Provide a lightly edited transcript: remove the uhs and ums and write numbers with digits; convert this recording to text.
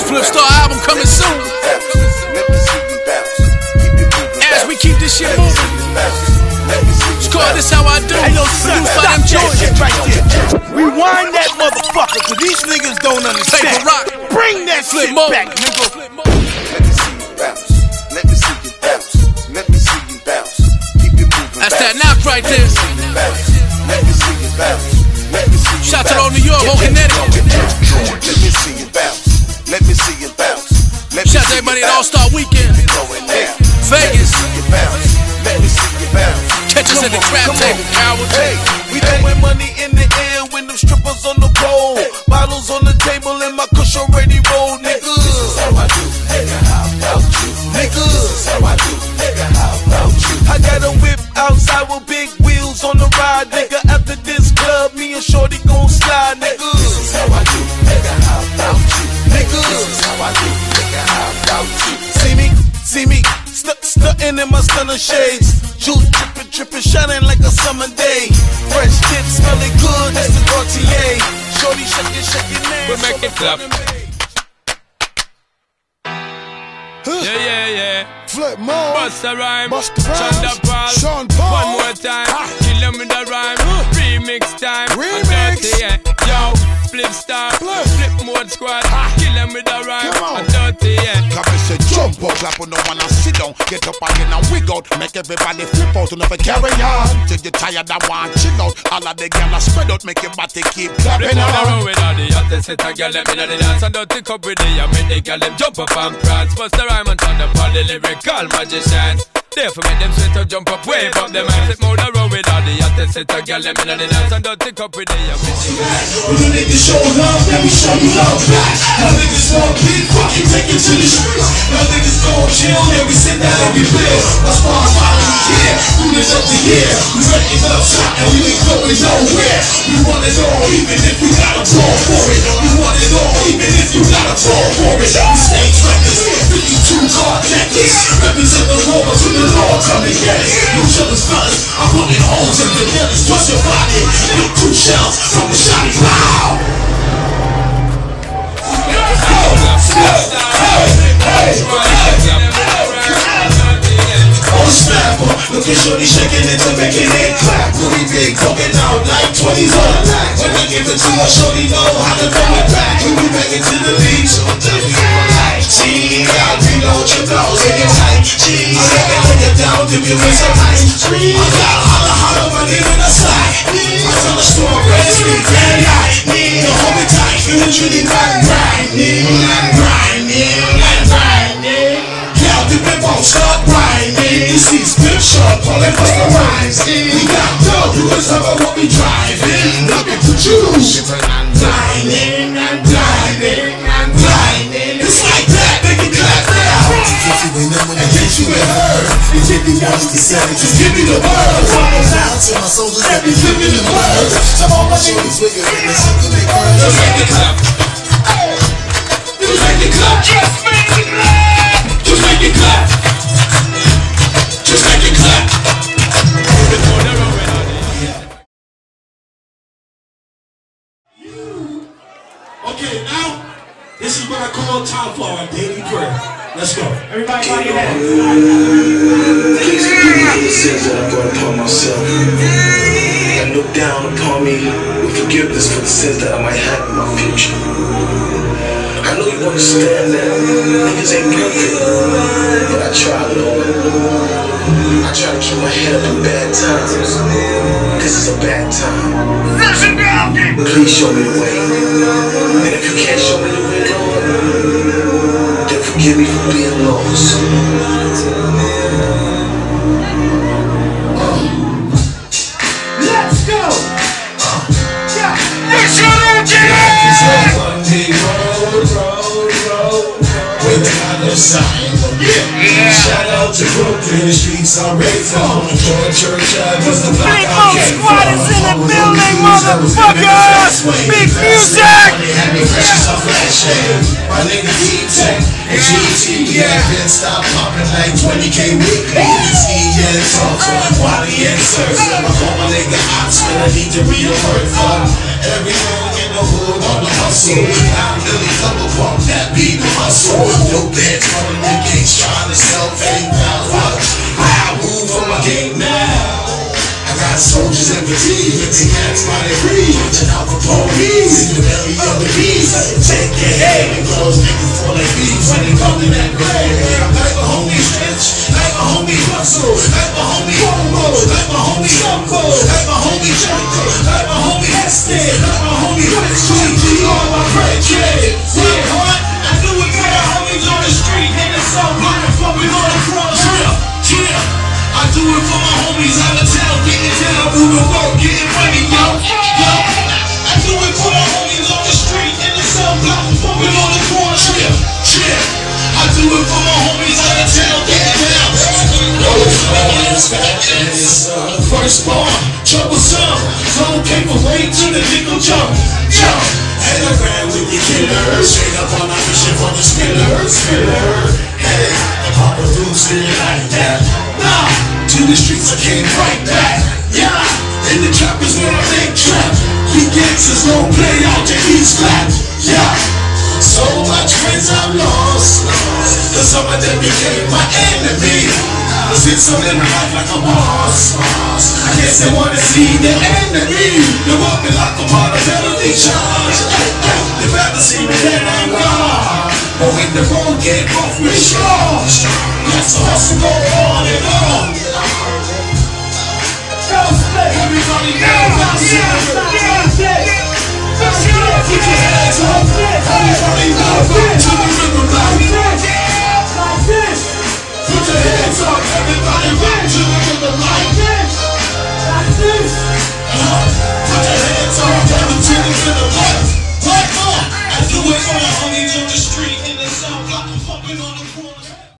Flipstar album coming soon. As we keep this shit moving. It's called This How I Do. Produced by them Georgia. Right there. Rewind that motherfucker, cause these niggas don't understand. Paper rock. Bring that shit back, nigga. Let me see you bounce. Let me see you bounce. Keep it moving. That's that knock right there. Let me see you bounce. Let me see you Shout out to New York, whole Connecticut. Let me see you bounce. Let me see you bounce. Shout out to everybody at All-Star Weekend. Vegas. Let me see you bounce. Catch us at the crab table, cowards. Hey, we throwing money in the air with them strippers on the pole. Bottles on the table and my kush already rolled, nigga. This is how I do, nigga, how about you? Nigga, This is how I do, nigga, how about you? I got a whip outside with big wheels on the ride, nigga. After this club, me and Shorty gon' slide, nigga. This is how I do, nigga, how about you? Nigga, This is how I do, nigga, how about you? see me, stuntin' in my stunner shades. Juice drippin', shining like a summer day. Fresh tip, smelling good, that's the Gaultier. Shorty shaking ass. We make it clap. Yeah. Flip mode. Busta Rhymes, Busta Rhymes, Sean Paul. One more time, kill them with the rhyme. Remix time, Remix. Dirty, yeah. Yo, Flipstar, flip mode squad. Kill them with the rhyme. Come on. Dirty, yeah. Clap and say jump up, clap on the one and sit down. Get up again and wig out. Make everybody flip out and never carry on. Till you tired and want chill out. All of the gyal spread out, make your body keep clapping Flip on the on. road with all the hottest set of gyal them inna the dance. And dirty cup with the I make the gyal them jump up and prance. Busta Rhymes and turn up all the lyrical magicians. Therefore make them sweat up, jump up, wave up them hands. Flip on the road with all the hottest set of gyal them inna the dance. And dirty cup with the I make the When you niggas show love, let me show you love back. Now niggas want big, fucking take it to the streets. Now niggas gon' chill, yeah, we sit down and we build. That's why I'm finally here, through this up the year. We ready up shot and we ain't going nowhere. We want it all, even if we gotta fall for it. We want it all, even if you gotta fall for it. We stay trackers, 52 car jackets. Represent the law to the law, come and get it. You jealous fellas, I'm putting holes in the villas. Twist your body, with 2 shells from the shotty plow. On snapper, look at Shorty shaking it to making it clap. We big talking out like 20s on the night. When we give it to her, Shorty know how to throw it back. When we back into the beat, so she got reload your blows in your tight. She lay it down, give you a ice cream. I got holla, money in the side. I tell the store, raise me, need to hold me tight. You really grinding. Y'all the whip won't start grinding. This is Big Shot, calling for the rhymes. We got dough, you can tell what we driving. Looking for juice. Blinding. It's like that, make it clap now. And get you in her. And give me one to seven, just give me the word. Follows out to my soldiers that be flipping the word. Some of my shorties wigging in the shit to make words. Just make it clap. Just make it clap. Just make it clap. Just make it clap. Just make it clap. Okay, now this is what I call time for our daily prayer. Let's go. Everybody, body in that. Please forgive me for the sins that I brought upon myself. And look down upon me with forgiveness for the sins that I might have in my future. I know you understand that niggas ain't perfect, but I try, Lord. I try to keep my head up in bad times, cause it's a bad time. Please show me the way. And if you can't show me the way, Lord, then forgive me for being lost. Let's go! Yeah! With the other sign. Shout out to Brooklyn, the streets are ready for church. Was the Big Mo Squad is in the building, motherfuckers! Big music! My nigga D-Tech and GT, yeah, been stop popping like 20K weekly. It's E and Tulsa, Wally and Surf. I call my nigga Oxford, I need to read a word from everyone in the hood on the hustle. I'm Billy Double Pump, that beat the Take your head and close niggas fall like bees when they come in that grave. Like a homie stretch, like a homie hustle, like a homie Congo, like a homie Uncle, like a homie Jericho, like a homie Heston, like a homie Street, you are my friend, kid. I do it for the homies on the street, niggas so good, fucking on the cross. I do it for my homies out of town, getting down, moving work, getting money, yo. I do it for the homies on the street, in the cell block, fucking on the corner. I do it for my homies out of town, getting down. First born, troublesome, zone paper way to the nickel jump. Head around with the killers, straight up on our mission for the spiller. Hey, Papa Rules did it like that. Nah, to the streets I came right back. Yeah, in the trap is where I make trap. We gangsters don't play out the East Flat. Yeah, so much friends I've lost, cause some of them became my enemy. Since some in my life like a boss, I guess they wanna see the enemy. They want me like I'm on a penalty charge. They rather see me dead and gone. But when the road get rough, we're strong. Let's hustle, go on and on. Everybody knows put your hands up. Everybody knows to the river valley. Put your hands up, everybody rock to the rhythm like this. Put your hands up, everybody to the rhythm like. I do it for the homies on the street in the South Block, I'm fucking on the corner.